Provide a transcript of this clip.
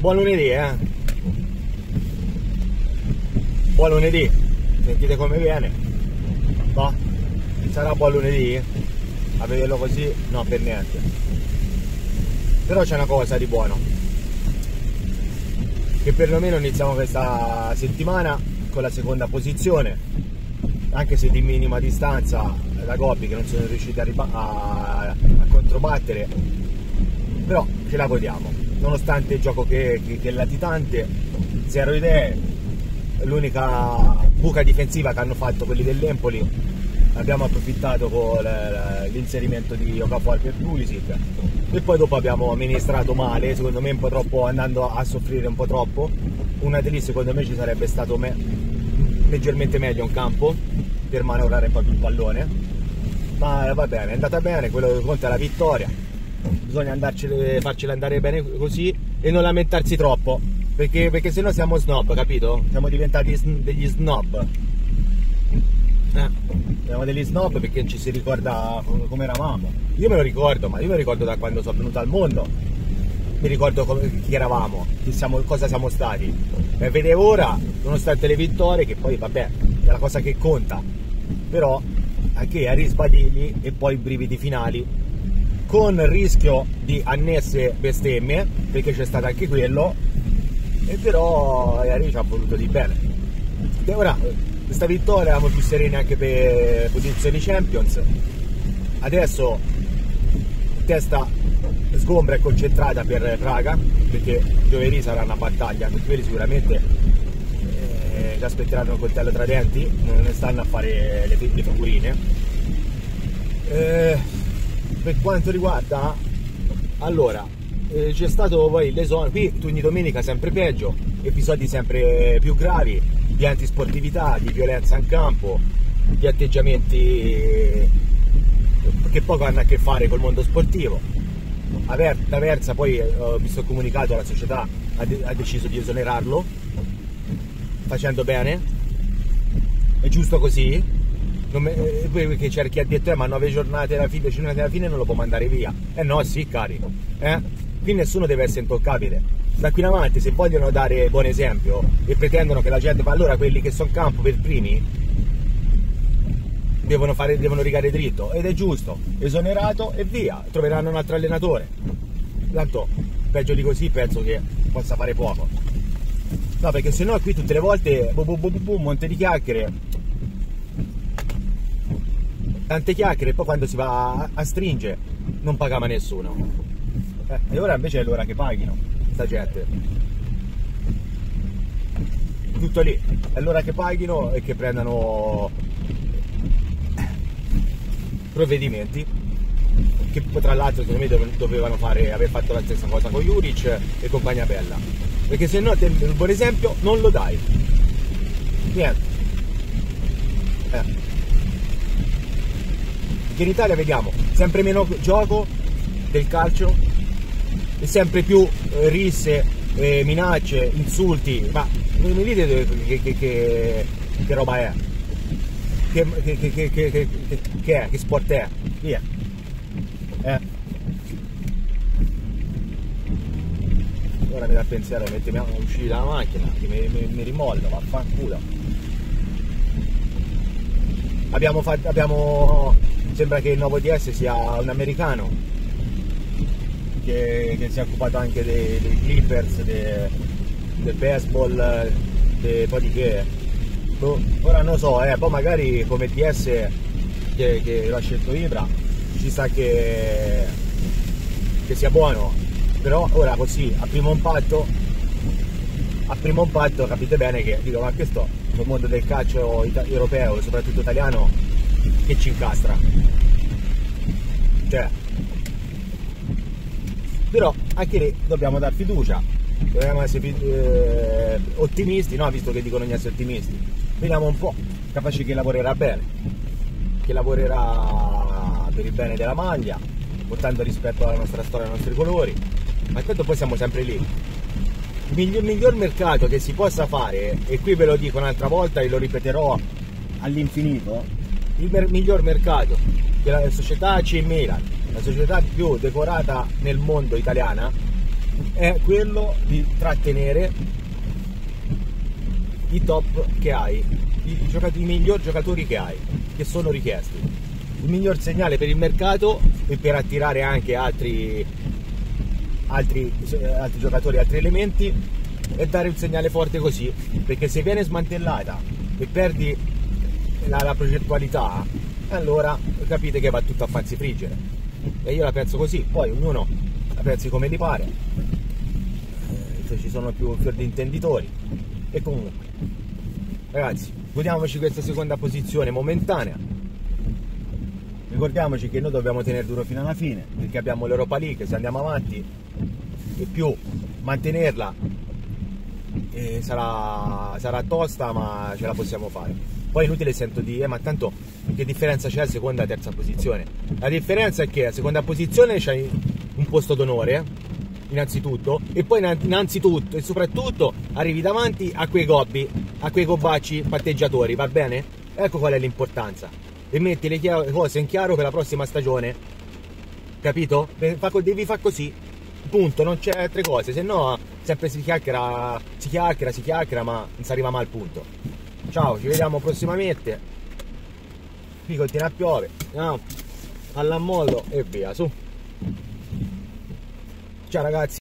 Buon lunedì, Buon lunedì. Sentite come viene? No? Sarà buon lunedì? A vederlo così? No, per niente. Però c'è una cosa di buono, che perlomeno iniziamo questa settimana con la seconda posizione, anche se di minima distanza da Gobbi, che non sono riusciti a controbattere, però ce la godiamo, nonostante il gioco che è latitante, zero idee. L'unica buca difensiva che hanno fatto quelli dell'Empoli, abbiamo approfittato con l'inserimento di Okafor per Pulisic, e poi dopo abbiamo amministrato male, secondo me un po' troppo, andando a soffrire un po' troppo. Una di lì secondo me ci sarebbe stato leggermente meglio in campo per manovrare un po' più il pallone, ma va bene, è andata bene, quello che conta è la vittoria, bisogna farcela andare bene così e non lamentarsi troppo, perché sennò siamo snob, capito? Siamo diventati degli snob. Siamo degli snob perché non ci si ricorda come eravamo. Io me lo ricordo, ma io me lo ricordo da quando sono venuto al mondo, mi ricordo chi eravamo, cosa siamo stati, e vedevo ora, nonostante le vittorie, che poi vabbè è la cosa che conta, però anche a risbadigli e poi i brividi finali, con il rischio di annesse bestemmie, perché c'è stato anche quello, e però Iari ci ha voluto di bene. E ora questa vittoria eravamo più sereni anche per posizioni Champions. Adesso testa sgombra e concentrata per Praga, perché giovedì sarà una battaglia, perché quelli sicuramente ci aspetteranno un coltello tra denti, non ne stanno a fare le figurine. Per quanto riguarda, allora, c'è stato poi l'esonero, qui ogni domenica sempre peggio, episodi sempre più gravi di antisportività, di violenza in campo, di atteggiamenti che poco hanno a che fare col mondo sportivo. Aversa poi, ho visto il comunicato, la società ha deciso di esonerarlo, facendo bene, è giusto così, perché c'era chi ha detto ma 9 giornate alla fine, 10 giornate alla fine non lo può mandare via. No, sì cari, qui nessuno deve essere intoccabile. Da qui in avanti, se vogliono dare buon esempio e pretendono che la gente fa, allora quelli che sono in campo per primi devono rigare dritto, ed è giusto, esonerato e via, troveranno un altro allenatore. Tanto peggio di così penso che possa fare poco. No, perché sennò qui tutte le volte monte di chiacchiere, tante chiacchiere, e poi quando si va a stringere non paga mai nessuno. E ora invece è l'ora che paghino sta gente, tutto lì, è l'ora che paghino e che prendano provvedimenti che tra l'altro secondo me dovevano aver fatto la stessa cosa con Juric e compagnia bella, perché se no il buon esempio non lo dai, niente. Perché in Italia vediamo sempre meno gioco del calcio e sempre più risse, minacce, insulti, ma non mi dite che roba è? Che sport è? Via. Ora mi dà pensiero, mettimi a uscire dalla macchina, che mi rimollo, vaffanculo. Abbiamo, sembra che il nuovo DS sia un americano, che si è occupato anche dei Clippers, del baseball, poi di che. Ora non lo so, poi magari come DS che l'ha scelto Ibra, ci sa che sia buono, però ora così a primo impatto capite bene che dico, ma questo nel mondo del calcio europeo e soprattutto italiano che ci incastra, cioè. Però anche lì dobbiamo dar fiducia, dobbiamo essere ottimisti, no? Visto che dicono di essere ottimisti, vediamo un po', capace che lavorerà bene, che lavorerà per il bene della maglia, portando rispetto alla nostra storia, ai nostri colori, ma intanto poi siamo sempre lì. Il miglior mercato che si possa fare, e qui ve lo dico un'altra volta e lo ripeterò all'infinito, il miglior mercato che la società AC Milan, la società più decorata nel mondo italiana, è quello di trattenere i top che hai, i miglior giocatori che hai, che sono richiesti. Il miglior segnale per il mercato e per attirare anche altri giocatori, altri elementi, è dare un segnale forte così, perché se viene smantellata e perdi la progettualità, allora capite che va tutto a farsi friggere. E io la penso così, poi ognuno la pensi come gli pare, se ci sono più fior di intenditori. E comunque ragazzi, godiamoci questa seconda posizione momentanea, ricordiamoci che noi dobbiamo tenere duro fino alla fine, perché abbiamo l'Europa League, se andiamo avanti e più mantenerla sarà tosta, ma ce la possiamo fare. Poi è inutile sento dire ma tanto che differenza c'è a seconda e terza posizione? La differenza è che a seconda posizione c'hai un posto d'onore, innanzitutto, e poi innanzitutto e soprattutto arrivi davanti a quei gobbi, a quei gobacci patteggiatori, va bene? Ecco qual è l'importanza, e metti le cose in chiaro per la prossima stagione, capito? Devi fare così, punto, non c'è altre cose, se no sempre si chiacchiera, ma non si arriva mai al punto. Ciao, ci vediamo prossimamente, qui continua a piovere, no, all'ammollo e via, su. Ciao ragazzi.